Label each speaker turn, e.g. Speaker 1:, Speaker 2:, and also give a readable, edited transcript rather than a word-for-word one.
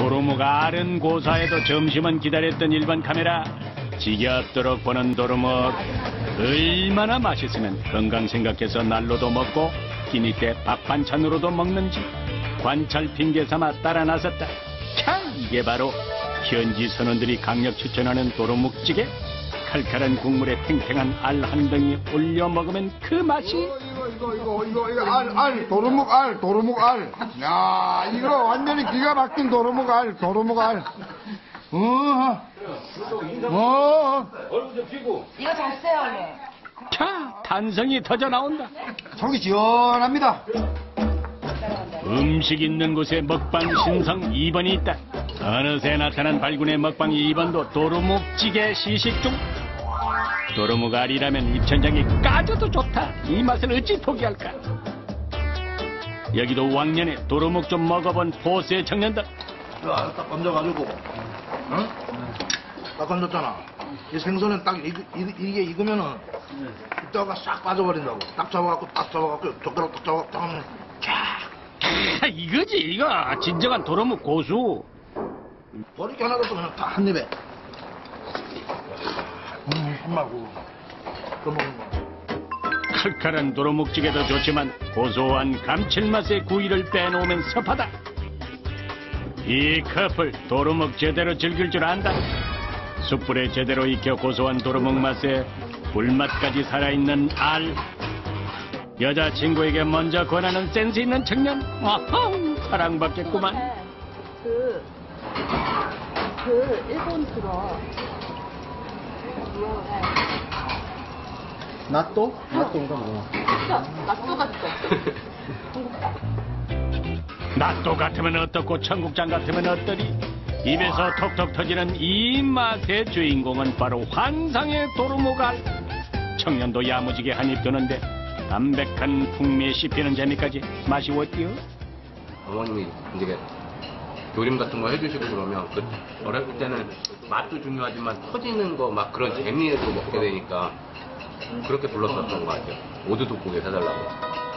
Speaker 1: 도루묵 알은 고사해도 점심은 기다렸던 일반 카메라. 지겹도록 보는 도루묵. 얼마나 맛있으면 건강 생각해서 날로도 먹고 끼니 때 밥 반찬으로도 먹는지 관찰 핑계 삼아 따라 나섰다. 캬, 이게 바로 현지 선원들이 강력 추천하는 도루묵찌개. 칼칼한 국물에 탱탱한 알 한 덩이 올려 먹으면 그 맛이.
Speaker 2: 이거 도루묵 알. 야, 이거 완전히 기가 막힌 도루묵 알.
Speaker 3: 이거 잤어요, 오늘.
Speaker 1: 캬, 탄성이 터져 나온다.
Speaker 2: 속이 시원합니다.
Speaker 1: 음식 있는 곳에 먹방 신성 2번이 있다. 어느새 나타난 발군의 먹방 2번도 도루묵찌개 시식 중. 도루묵 알이라면 입천장이 까져도 좋다. 이 맛을 어찌 포기할까. 여기도 왕년에 도루묵 좀 먹어본 보스의 청년들.
Speaker 4: 딱 건져가지고, 응? 딱 건졌잖아. 이 생선은 딱 이게 익으면은 이따가 싹 빠져버린다고. 딱 잡아갖고 젓가락 딱 잡아갖고 하면
Speaker 1: 이거지 이거 진정한 도루묵 고수.
Speaker 4: 버릴 게 하나도 없어. 그냥 다 한 입에. 힘나고 그 먹는 거.
Speaker 1: 칼칼한 도루묵찌개도 좋지만 고소한 감칠맛의 구이를 빼놓으면 섭하다. 이 커플 도루묵 제대로 즐길 줄 안다. 숯불에 제대로 익혀 고소한 도루묵 맛에 불맛까지 살아있는 알. 여자친구에게 먼저 권하는 센스 있는 청년. 아하우, 사랑받겠구만.
Speaker 3: 일본 그거.
Speaker 2: 낫또인가 뭐.
Speaker 3: 낫또 같어.
Speaker 1: 낫또 같으면 어떻고 청국장 같으면 어떠리. 입에서 톡톡 터지는 이 맛의 주인공은 바로 환상의 도루묵알. 청년도 야무지게 한입 드는데 담백한 풍미에 씹히는 재미까지 맛이 어때요?
Speaker 5: 어머님이 이제 조림 같은 거 해주시고 그러면 그 어렸을 때는 맛도 중요하지만 터지는 거 막 그런 재미에서 먹게 되니까 그렇게 불렀었던 것 같아요. 오두둑국에 사달라고.